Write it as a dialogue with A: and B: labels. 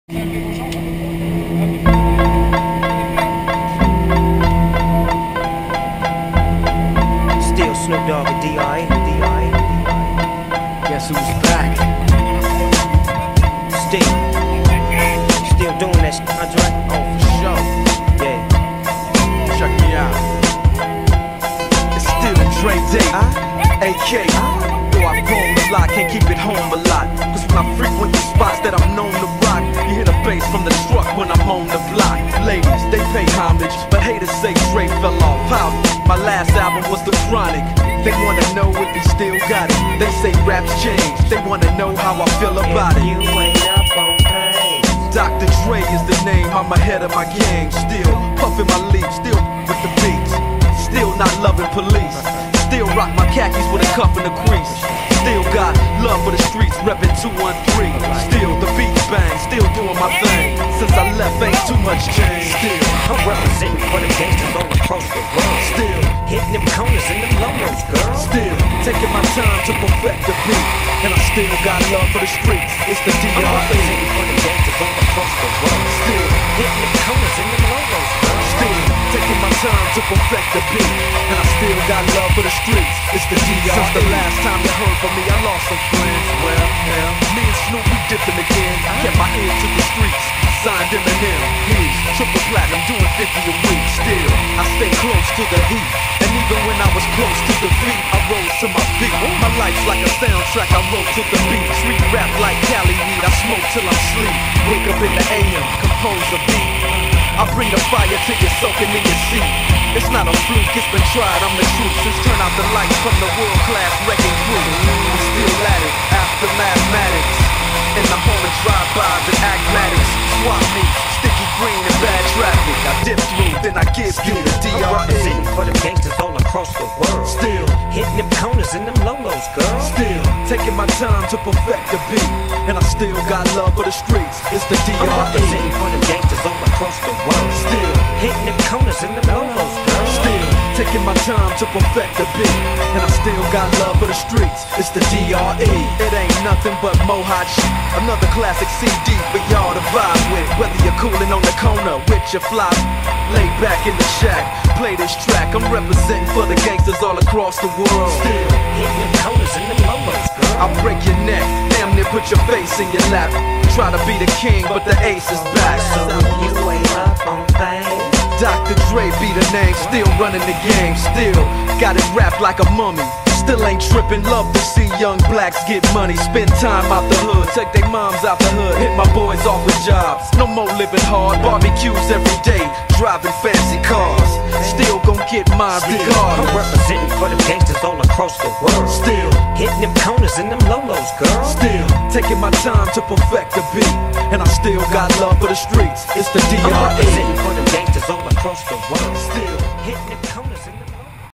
A: Still Snoop Dogg and D.I.
B: Guess who's back?
A: Still doing that shit, Andre?
B: Oh, for sure.
A: Yeah.
B: Check me out. It's still Dre Day, AK. Though I've grown a lot, can't keep it home a lot. Cause when I frequent the spots that I'm known to rock, you hear the bass from the truck when I'm on the block. Ladies, they pay homage, but haters say Dre fell off. How? My last album was The Chronic. They wanna know if he still got it. They say raps change, they wanna know how I feel about it.
A: You ain't up on pain.
B: Dr. Dre is the name, I'm ahead of my game. Still puffin' my leaf, still with the beats. Still not loving police. Still rock my khakis with a cuff and a crease. Still got love for the streets, reppin' 213. Still the beats bang, still doing my thing. Since I left, ain't too much change. Still
A: I'm representing for the gangsters all across the world.
B: Still
A: hitting them corners and them logos, girl.
B: Still taking my time to perfect the beat. And I still got love for the streets. It's the
A: I'm
B: D.R.E.
A: representing for the gangsters all across the world.
B: Still
A: hitting them corners and them logos, girl.
B: Still taking my time to perfect the beat. And I still got love for the streets. It's the D.R.E. Since the last time you heard from me, I lost some friends. Well, me and Snoop, we dipping again. Kept my ear to the streets. Signed Eminem, his triple platinum, doing 50 a week. Still, I stay close to the heat. And even when I was close to defeat, I rose to my feet. My life's like a soundtrack, I wrote to the beat. Street rap like Cali weed, I smoke till I sleep. Wake up in the AM, compose a beat. I bring the fire till you're soaking in your seat. It's not a fluke, it's been tried, I'm the truth. Since turn out the lights from the world-class wrecking crew, I'm still at it, after mathematics. In the home of drive-bys and acmatics. Swap meets, sticky green and bad traffic. I dip through, then I give you the
A: I'm
B: D.R.E.
A: representing for the gangsters all across the world.
B: Still
A: hitting them corners and them logos, girl.
B: Still taking my time to perfect the beat. And I still got love for the streets. It's the
A: I'm
B: D.R.E.
A: representing for the gangsters all across the world.
B: Still
A: hitting them corners and them logos, girl.
B: Still taking my time to perfect the beat. And I still got love for the streets. It's the D.R.E. It ain't nothing but mohawk shit. Another classic CD for y'all to vibe with. Whether you're coolin' on the corner with your fly, lay back in the shack, play this track. I'm representing for the gangsters all across the world. Still
A: hitting them corners and them logos, girl.
B: I'll break your neck, damn near put your face in your lap. Try to be the king, but the ace is back.
A: So if you ain't up on things,
B: Dr. Dre be the name, still running the game. Still got it wrapped like a mummy. Still ain't trippin', love to see young blacks get money. Spend time out the hood, take their moms out the hood. Hit my boys off with jobs, no more living hard. Barbecues every day, driving fancy cars. Still gon' get mine
A: I'm
B: regardless.
A: representing for the gangsters all across the world.
B: Still
A: hitting them corners and them logos, girl.
B: Still taking my time to perfect the beat. And I still got love for the streets. It's the
A: I'm
B: D.R.E.
A: representing for the gangsters all across the world.
B: Still
A: hitting them